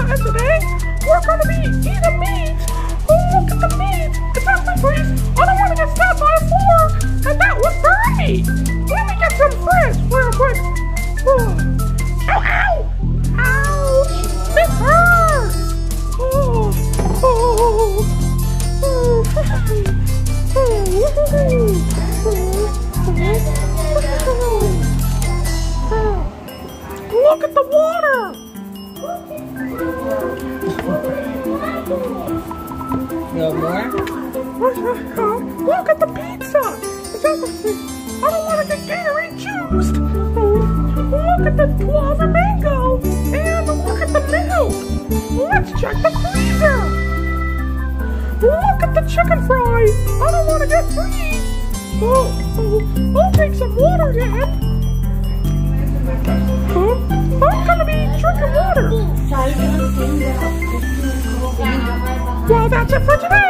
and today we're going to be eating meat. Oh, look at the meat. It's actually freeze. I don't want to get stabbed by a fork, and that would burn me. Let me get some fresh real quick. Oh. Ow, ow. Ouch. It hurts. Oh, oh, oh. Look at the water! You want more? Look at the pizza! I don't want to get Gatorade juiced! Look at the guava mango! And look at the milk! Let's check the freezer! Look at the chicken fries! I don't want to get freeze! I'll take some water then! I'm gonna be drinking water! Well, that's it for today!